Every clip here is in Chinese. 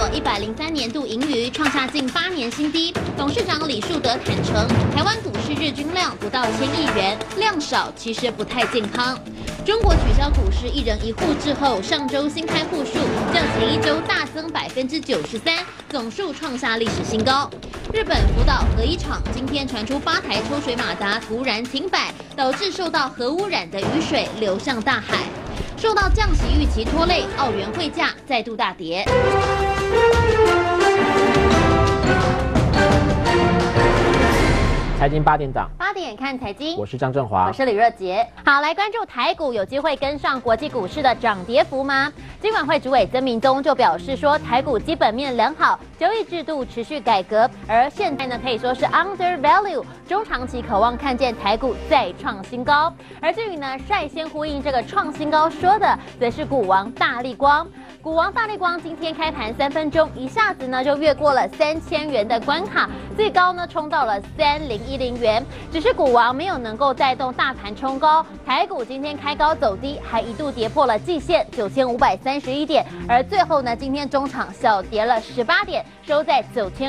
103年度盈余创下近8年新低。董事长李树德坦承，台湾股市日均量不到1000亿元，量少其实不太健康。中国取消股市1人1户之后，上周新开户数较前一周大增93%，总数创下历史新高。日本福岛核一厂今天传出8台抽水马达突然停摆，导致受到核污染的雨水流向大海。受到降息预期拖累，澳元汇价再度大跌。 财经8点档 8点看财经， 我是张正华， 我是李若杰。好，来关注台股有机会跟上国际股市的涨跌幅吗？金管会主委曾明宗就表示说，台股基本面良好，交易制度持续改革，而现在呢可以说是 undervalue， 中长期渴望看见台股再创新高。而至于呢率先呼应这个创新高说的，则是股王大立光。股王大立光今天开盘3分钟，一下子呢就越过了3000元的关卡，最高呢冲到了3010元。只是股王没有能够带动大盘冲高，台股今天开高走低，还一度跌破了季线9531点，而最后呢今天中场小跌了18点，收在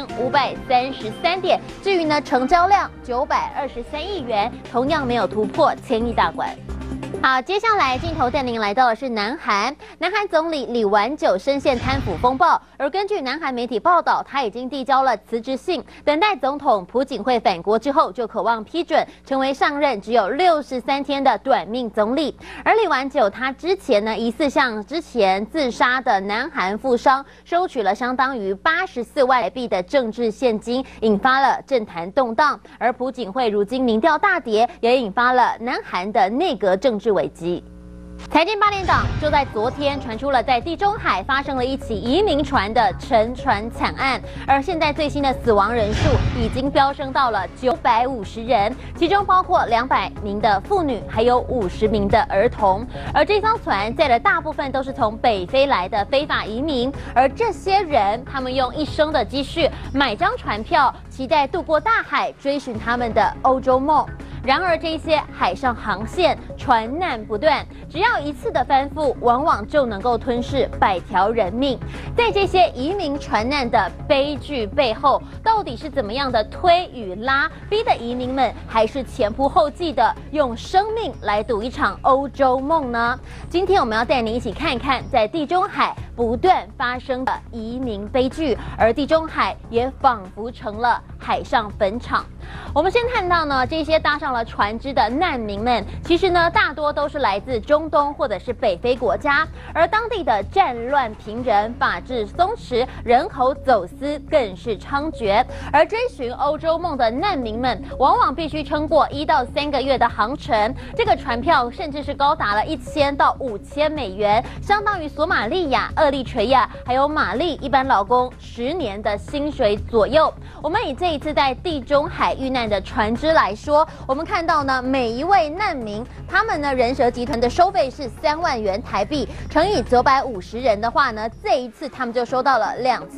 9533点。至于呢成交量923亿元，同样没有突破1000亿大关。好，接下来镜头带您来到的是南韩。南韩总理李完九深陷贪腐风暴，而根据南韩媒体报道，他已经递交了辞职信，等待总统朴槿惠返国之后，就渴望批准，成为上任只有63天的短命总理。而李完九他之前呢，疑似向之前自杀的南韩富商收取了相当于84万台币的政治现金，引发了政坛动荡。而朴槿惠如今民调大跌，也引发了南韩的内阁政治危机。财经8点档就在昨天传出了在地中海发生了一起移民船的沉船惨案，而现在最新的死亡人数已经飙升到了950人，其中包括200名的妇女，还有50名的儿童。而这艘船载的大部分都是从北非来的非法移民，而这些人他们用一生的积蓄买张船票，期待渡过大海，追寻他们的欧洲梦。然而，这些海上航线船难不断，只要一次的翻覆，往往就能够吞噬100条人命。在这些移民船难的悲剧背后，到底是怎么样的推与拉，逼得移民们还是前仆后继的用生命来赌一场欧洲梦呢？今天我们要带您一起看一看，在地中海不断发生的移民悲剧，而地中海也仿佛成了海上坟场。我们先看到呢，这些搭上了船只的难民们，其实呢大多都是来自中东或者是北非国家，而当地的战乱频仍，法治松弛，人口走私更是猖獗。而追寻欧洲梦的难民们，往往必须撑过1到3个月的航程，这个船票甚至是高达了1000到5000美元，相当于索马利亚、厄立垂亚还有马利一般劳工10年的薪水左右。我们以这一次在地中海遇难的船只来说，我们看到呢，每一位难民，他们呢人蛇集团的收费是3万元台币，乘以950人的话呢，这一次他们就收到了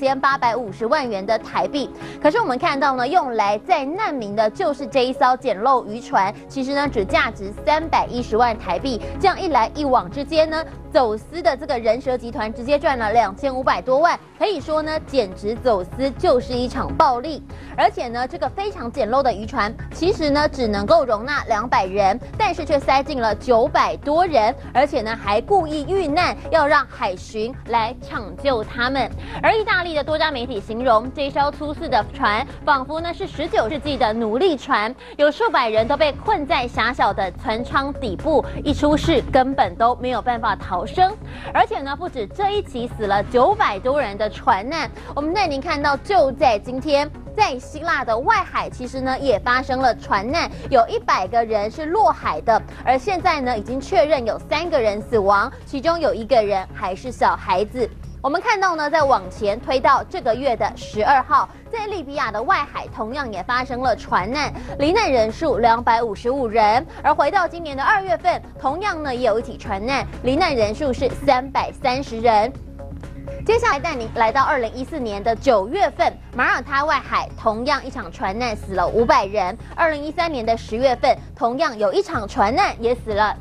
2850万元的台币。可是我们看到呢，用来载难民的就是这一艘简陋渔船，其实呢只价值310万台币。这样一来一往之间呢，走私的这个人蛇集团直接赚了2500多万，可以说呢，简直走私就是一场暴利。而且呢，这个非常简陋的渔船，其实呢只能够容纳200人，但是却塞进了900多人，而且呢还故意遇难，要让海巡来抢救他们。而意大利的多家媒体形容这艘出事的船，仿佛呢是19世纪的奴隶船，有数百人都被困在狭小的船舱底部，一出事根本都没有办法逃生。而且呢，不止这一起死了900多人的船难，我们带您看到，就在今天，在希腊的外海，其实呢也发生了船难，有100个人是落海的，而现在呢已经确认有3个人死亡，其中有1个人还是小孩子。我们看到呢，在往前推到这个月的12号，在利比亚的外海同样也发生了船难，罹难人数255人。而回到今年的2月份，同样呢也有一起船难，罹难人数是330人。 接下来带您来到2014年的9月份，马耳他外海同样一场船难死了500人。2013年的10月份，同样有一场船难也死了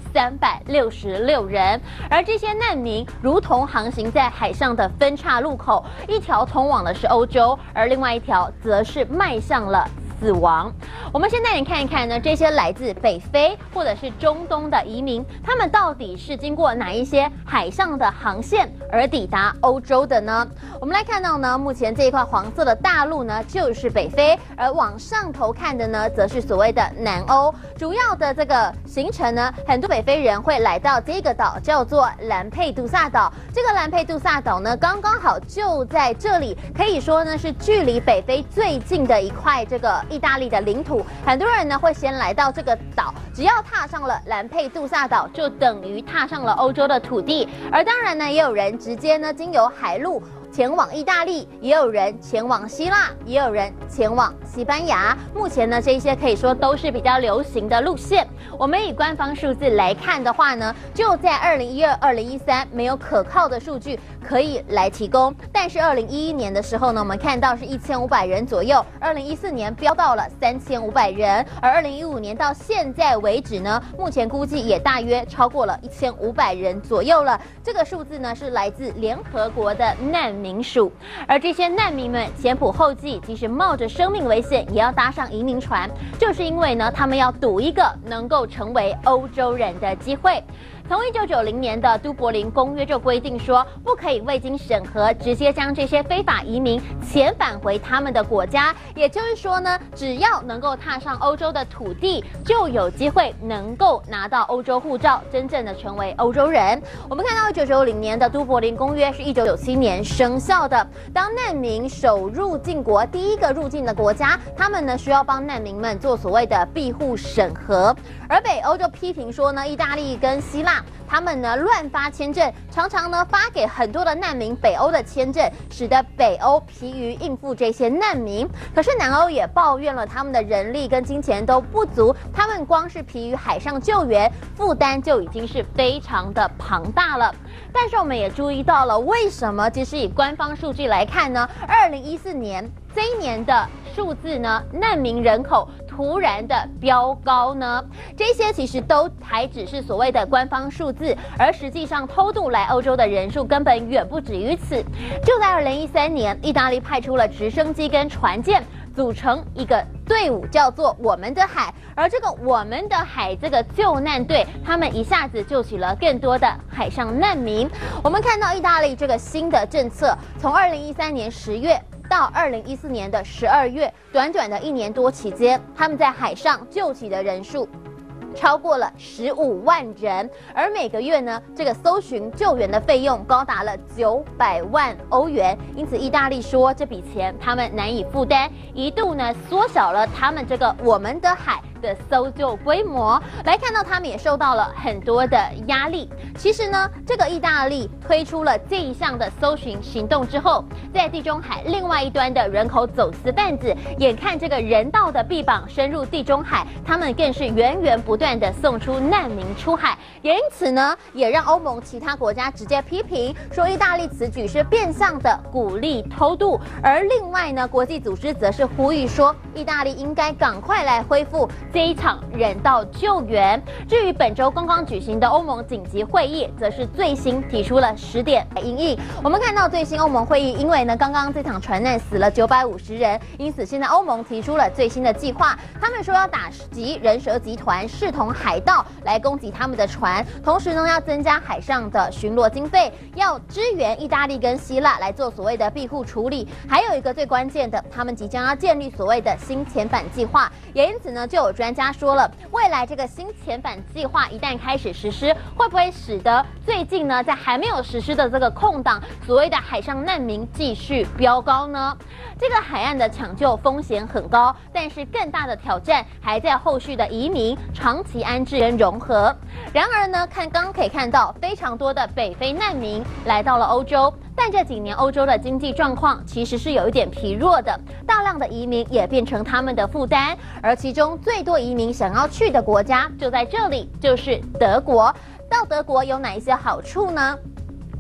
366人。而这些难民如同航行在海上的分岔路口，一条通往的是欧洲，而另外一条则是迈向了死亡。我们先带你看一看呢，这些来自北非或者是中东的移民，他们到底是经过哪一些海上的航线而抵达欧洲的呢？我们来看到呢，目前这一块黄色的大陆呢，就是北非，而往上头看的呢，则是所谓的南欧。主要的这个行程呢，很多北非人会来到这个岛，叫做兰佩杜萨岛。这个兰佩杜萨岛呢，刚刚好就在这里，可以说呢是距离北非最近的一块这个意大利的领土。很多人呢会先来到这个岛，只要踏上了兰佩杜萨岛，就等于踏上了欧洲的土地。而当然呢，也有人直接呢经由海路前往意大利，也有人前往希腊，也有人前往西班牙。目前呢，这些可以说都是比较流行的路线。我们以官方数字来看的话呢，就在2012、2013没有可靠的数据可以来提供。但是2011年的时候呢，我们看到是1500人左右，2014年飙到了3500人，而2015年到现在为止呢，目前估计也大约超过了1500人左右了。这个数字呢是来自联合国的难民署，而这些难民们前仆后继，即使冒着生命危险也要搭上移民船，就是因为呢，他们要赌一个能够成为欧洲人的机会。从1990年的都柏林公约就规定说，不可以未经审核直接将这些非法移民遣返回他们的国家。也就是说呢，只要能够踏上欧洲的土地，就有机会能够拿到欧洲护照，真正的成为欧洲人。我们看到1990年的都柏林公约是1997年生效的。当难民首入境国，第一个入境的国家，他们呢需要帮难民们做所谓的庇护审核。而北欧就批评说呢，意大利跟希腊他们呢乱发签证，常常呢发给很多的难民北欧的签证，使得北欧疲于应付这些难民。可是南欧也抱怨了他们的人力跟金钱都不足，他们光是疲于海上救援，负担就已经是非常的庞大了。但是我们也注意到了，为什么即使以官方数据来看呢，2014年这一年的数字呢，难民人口突然的飙高呢？这些其实都还只是所谓的官方数字，而实际上偷渡来欧洲的人数根本远不止于此。就在2013年，意大利派出了直升机跟船舰，组成一个队伍，叫做我们的海。而这个我们的海这个救难队，他们一下子救起了更多的海上难民。我们看到意大利这个新的政策，从2013年10月到2014年的12月，短短的1年多期间，他们在海上救起的人数超过了15万人，而每个月呢，这个搜寻救援的费用高达了900万欧元。因此，意大利说这笔钱他们难以负担，一度呢缩小了他们这个我们的海的搜救规模。来看到他们也受到了很多的压力。其实呢，这个意大利推出了这一项的搜寻行动之后，在地中海另外一端的人口走私贩子，眼看这个人道的臂膀深入地中海，他们更是源源不断的送出难民出海。也因此呢，也让欧盟其他国家直接批评说，意大利此举是变相的鼓励偷渡。而另外呢，国际组织则是呼吁说，意大利应该赶快来恢复这一场人道救援。至于本周刚刚举行的欧盟紧急会议，则是最新提出了10点来因应。我们看到最新欧盟会议，因为呢刚刚这场船难死了950人，因此现在欧盟提出了最新的计划。他们说要打击人蛇集团，视同海盗来攻击他们的船，同时呢要增加海上的巡逻经费，要支援意大利跟希腊来做所谓的庇护处理。还有一个最关键的，他们即将要建立所谓的新遣返计划。也因此呢，就有专家说了，未来这个新遣返计划一旦开始实施，会不会使得最近呢在还没有实施的这个空档，所谓的海上难民继续飙高呢？这个海岸的抢救风险很高，但是更大的挑战还在后续的移民、长期安置跟融合。然而呢，刚刚可以看到非常多的北非难民来到了欧洲，但这几年欧洲的经济状况其实是有一点疲弱的，大量的移民也变成他们的负担。而其中最多移民想要去的国家就在这里，就是德国。到德国有哪一些好处呢？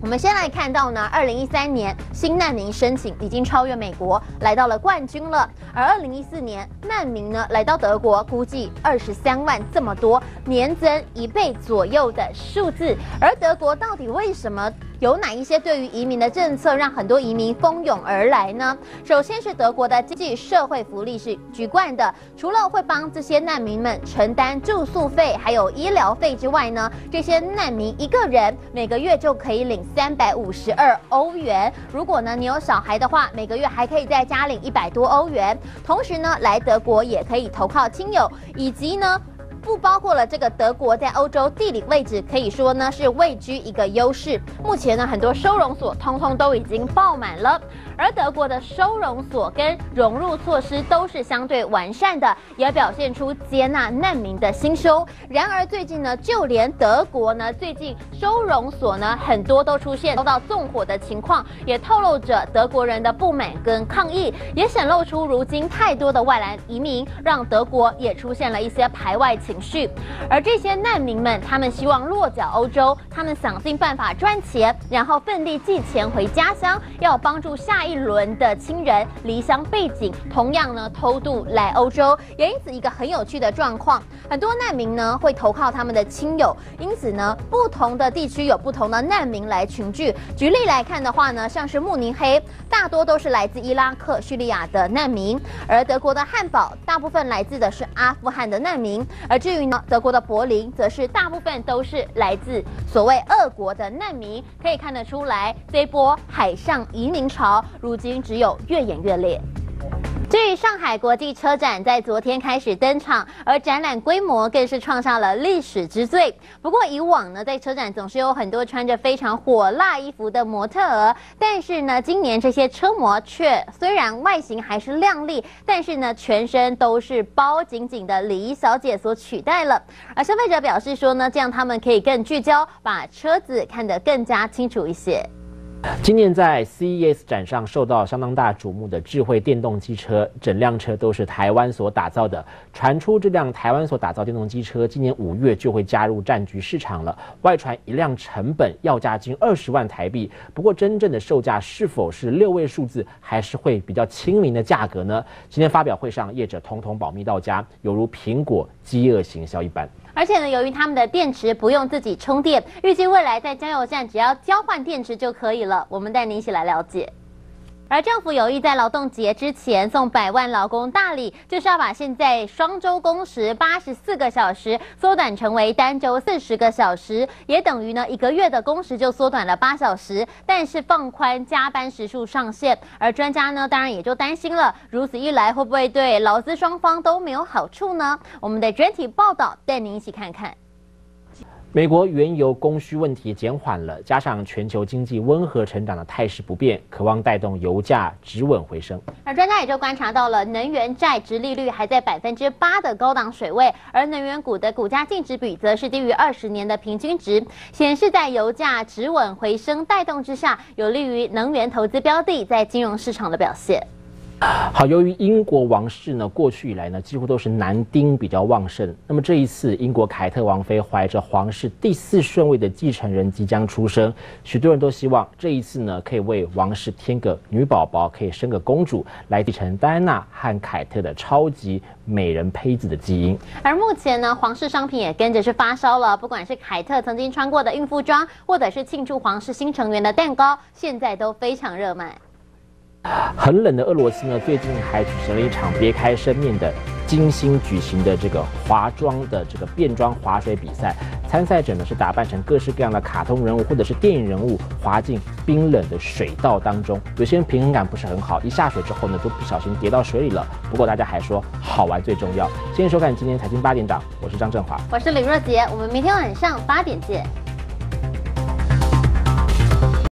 我们先来看到呢，2013年新难民申请已经超越美国，来到了冠军了。而2014年难民呢来到德国，估计23万这么多，年增1倍左右的数字。而德国到底为什么有哪一些对于移民的政策，让很多移民蜂拥而来呢？首先是德国的经济社会福利是举冠的，除了会帮这些难民们承担住宿费还有医疗费之外呢，这些难民一个人每个月就可以领352欧元。如果呢你有小孩的话，每个月还可以再加领100多欧元。同时呢，来德国也可以投靠亲友，以及呢，不包括了这个德国在欧洲地理位置可以说呢是位居一个优势。目前呢，很多收容所通通都已经爆满了。而德国的收容所跟融入措施都是相对完善的，也表现出接纳难民的心胸。然而最近呢，就连德国呢，最近收容所呢很多都出现遭到纵火的情况，也透露着德国人的不满跟抗议，也显露出如今太多的外来移民，让德国也出现了一些排外情绪。而这些难民们，他们希望落脚欧洲，他们想尽办法赚钱，然后奋力寄钱回家乡，要帮助下一轮的亲人离乡背井，同样呢偷渡来欧洲。也因此一个很有趣的状况，很多难民呢会投靠他们的亲友，因此呢不同的地区有不同的难民来群聚。举例来看的话呢，像是慕尼黑大多都是来自伊拉克、叙利亚的难民，而德国的汉堡大部分来自的是阿富汗的难民，而至于德国的柏林则是大部分都是来自所谓俄国的难民。可以看得出来，这波海上移民潮如今只有越演越烈。至于上海国际车展在昨天开始登场，而展览规模更是创下了历史之最。不过以往呢，在车展总是有很多穿着非常火辣衣服的模特儿，但是呢，今年这些车模却虽然外形还是靓丽，但是呢，全身都是包紧紧的礼仪小姐所取代了。而消费者表示说呢，这样他们可以更聚焦，把车子看得更加清楚一些。 今年在 CES 展上受到相当大瞩目的智慧电动机车，整辆车都是台湾所打造的。传出这辆台湾所打造电动机车，今年5月就会加入战局市场了。外传一辆成本要价近20万台币，不过真正的售价是否是6位数字，还是会比较亲民的价格呢？今天发表会上，业者统统保密到家，犹如苹果饥饿行销一般。 而且呢，由于他们的电池不用自己充电，预计未来在加油站只要交换电池就可以了。我们带您一起来了解。而政府有意在劳动节之前送100万劳工大礼，就是要把现在双周工时84个小时缩短成为单周40个小时，也等于呢1个月的工时就缩短了8小时，但是放宽加班时数上限。而专家呢，当然也就担心了，如此一来会不会对劳资双方都没有好处呢？我们的专题报道带您一起看看。 美国原油供需问题减缓了，加上全球经济温和成长的态势不变，渴望带动油价止稳回升。 而专家也就观察到了，能源债殖利率还在8%的高档水位，而能源股的股价净值比则是低于20年的平均值，显示在油价止稳回升带动之下，有利于能源投资标的在金融市场的表现。 好，由于英国王室呢，过去以来呢，几乎都是男丁比较旺盛。那么这一次，英国凯特王妃怀着皇室第4顺位的继承人即将出生，许多人都希望这一次呢，可以为王室添个女宝宝，可以生个公主，来继承戴安娜和凯特的超级美人胚子的基因。 而目前呢，皇室商品也跟着是发烧了，不管是凯特曾经穿过的孕妇装，或者是庆祝皇室新成员的蛋糕，现在都非常热卖。 很冷的俄罗斯呢，最近还举行了一场别开生面的精心举行的这个滑装的这个变装滑水比赛。参赛者呢是打扮成各式各样的卡通人物或者是电影人物，滑进冰冷的水道当中。有些人平衡感不是很好，一下水之后呢，就不小心跌到水里了。不过大家还说好玩最重要。谢谢收看今天财经8点档，我是张振华， 我是李若杰，我们明天晚上8点见。